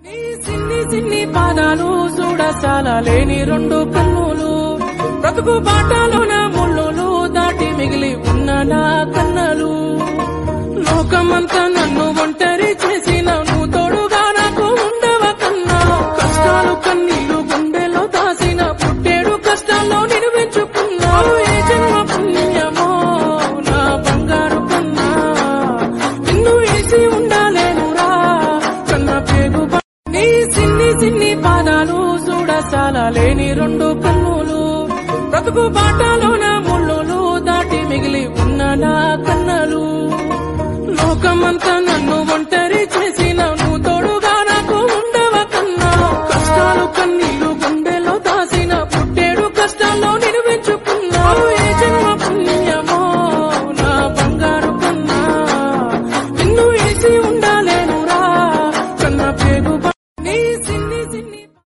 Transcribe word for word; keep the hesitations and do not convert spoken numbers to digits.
నీ సిన్ని సిన్ని పాదాలు చూడ చాలా లేని రెండు కన్నులు బ్రతుకు బాటలోన ముళ్ళులు దాటి మిగిలి ఉన్న నా కన్నలు లోకమంతా నన్ను ఒంటరి చేసిన నువ్వు తోడుగా నాకు ఉండవ కన్నా కష్టాలు కన్నీళ్లు గుండెలో దాసిన పుట్టేడు కష్టాల్లో నిన్ను పెంచుకున్నావు ఏ జన్మ పుణ్యమో నా బంగారు కన్నా నిన్ను వేసి ఉండాలేనురా కన్న పేగు నీ సిన్ని సిన్ని పాదాలు చూడ చాలా లేని రెండు కన్నులు బ్రతుకు బాటలోన ముళ్ళులు దాటి మిగిలి ఉన్న నా కన్నలు లోకమంతా నన్ను ఒంటరి చేసిన నువ్వు తోడుగా నాకు ఉండవ కన్నా కష్టాలు కన్నీళ్లు గుండెలో దాసిన పుట్టేడు కష్టాల్లో నిన్ను పెంచుకున్నావు ఏ జన్మ పుణ్యమో నా బంగారు కన్నా నిన్ను వేసి ఉండాలేనురా కన్న పేగు నీ సిన్ని సిన్ని